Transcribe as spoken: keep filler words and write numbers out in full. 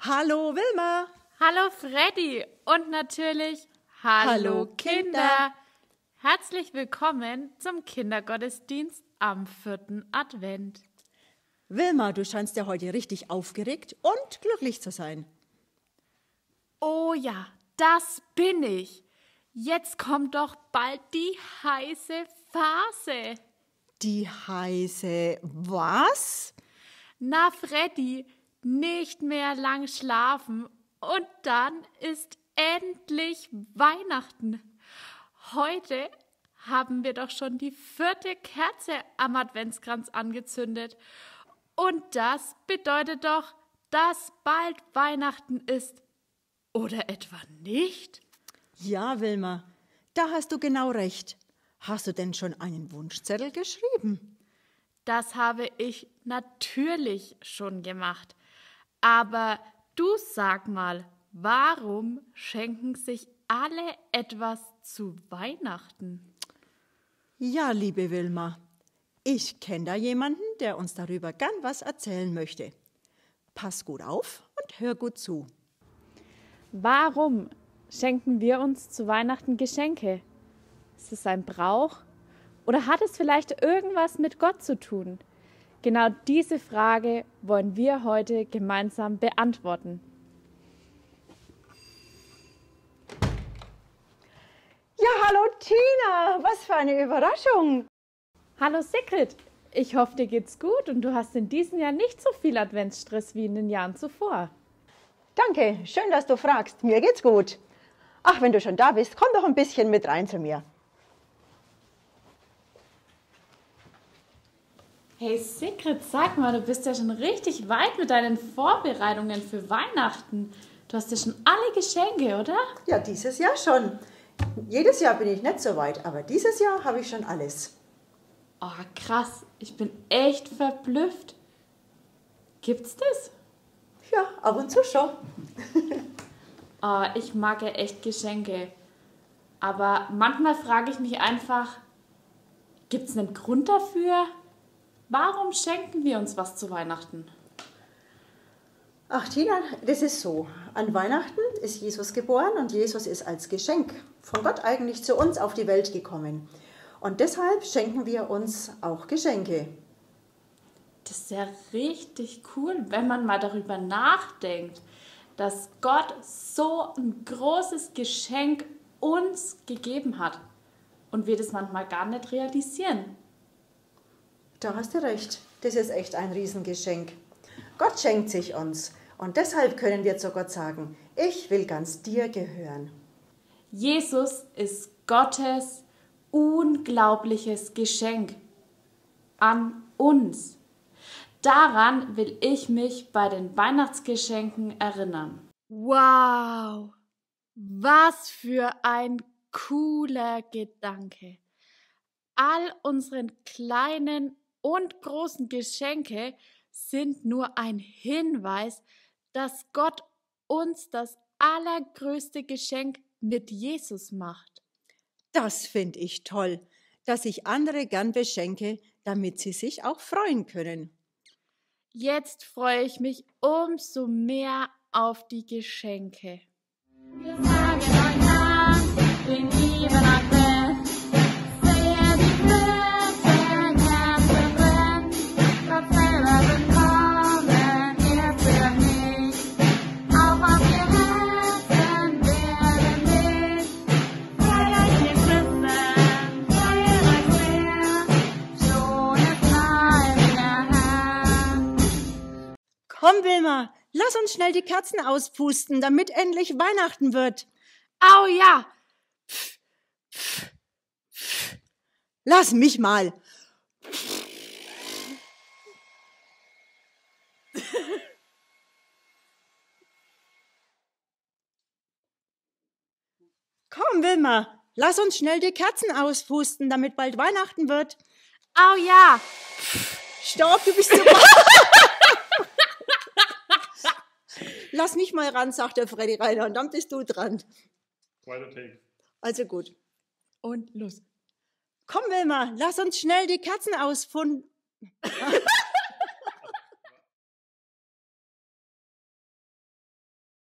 Hallo Wilma. Hallo Freddy und natürlich Hallo, Hallo Kinder. Kinder. Herzlich willkommen zum Kindergottesdienst am vierten Advent. Wilma, du scheinst ja heute richtig aufgeregt und glücklich zu sein. Oh ja, das bin ich. Jetzt kommt doch bald die heiße Phase. Die heiße was? Na Freddy, nicht mehr lang schlafen und dann ist endlich Weihnachten. Heute haben wir doch schon die vierte Kerze am Adventskranz angezündet. Und das bedeutet doch, dass bald Weihnachten ist. Oder etwa nicht? Ja, Wilma, da hast du genau recht. Hast du denn schon einen Wunschzettel geschrieben? Das habe ich natürlich schon gemacht. Aber du sag mal, warum schenken sich alle etwas zu Weihnachten? Ja, liebe Wilma, ich kenne da jemanden, der uns darüber gern was erzählen möchte. Pass gut auf und hör gut zu. Warum schenken wir uns zu Weihnachten Geschenke? Ist es ein Brauch? Oder hat es vielleicht irgendwas mit Gott zu tun? Genau diese Frage wollen wir heute gemeinsam beantworten. Ja, hallo Tina, was für eine Überraschung. Hallo Sigrid, ich hoffe, dir geht's gut und du hast in diesem Jahr nicht so viel Adventsstress wie in den Jahren zuvor. Danke, schön, dass du fragst. Mir geht's gut. Ach, wenn du schon da bist, komm doch ein bisschen mit rein zu mir. Hey Sigrid, sag mal, du bist ja schon richtig weit mit deinen Vorbereitungen für Weihnachten. Du hast ja schon alle Geschenke, oder? Ja, dieses Jahr schon. Jedes Jahr bin ich nicht so weit, aber dieses Jahr habe ich schon alles. Oh, krass, ich bin echt verblüfft. Gibt's das? Ja, ab und zu schon. Oh, ich mag ja echt Geschenke. Aber manchmal frage ich mich einfach, gibt's einen Grund dafür? Warum schenken wir uns was zu Weihnachten? Ach Tina, das ist so. An Weihnachten ist Jesus geboren und Jesus ist als Geschenk von Gott eigentlich zu uns auf die Welt gekommen. Und deshalb schenken wir uns auch Geschenke. Das ist ja richtig cool, wenn man mal darüber nachdenkt, dass Gott so ein großes Geschenk uns gegeben hat und wir das manchmal gar nicht realisieren. Da hast du recht. Das ist echt ein Riesengeschenk. Gott schenkt sich uns. Und deshalb können wir zu Gott sagen, ich will ganz dir gehören. Jesus ist Gottes unglaubliches Geschenk an uns. Daran will ich mich bei den Weihnachtsgeschenken erinnern. Wow, was für ein cooler Gedanke. All unsere kleinen und großen Geschenke sind nur ein Hinweis, dass Gott uns das allergrößte Geschenk mit Jesus macht. Das finde ich toll, dass ich andere gern beschenke, damit sie sich auch freuen können. Jetzt freue ich mich umso mehr auf die Geschenke. Wir sagen euch nach, den lieben Advent. Sehe die Kerzen, Kerzen brennen. Gott selber wird kommen, er für mich. Auch auf ihr Herzen werden Licht. Feiert ihr Christen, feiert euch sehr. Schon ist nahe der Herr. Komm, Wilma, lass uns schnell die Kerzen auspusten, damit endlich Weihnachten wird. Au ja! Pff, pff, pff. Lass mich mal. Komm, Wilma, lass uns schnell die Kerzen auspusten, damit bald Weihnachten wird. Au ja! Stopp, du bist so... Lass mich mal ran, sagt der Freddy Reiner, und dann bist du dran. Zweiter Take. Also gut. Und los. Komm, Wilma, lass uns schnell die Kerzen auspusten.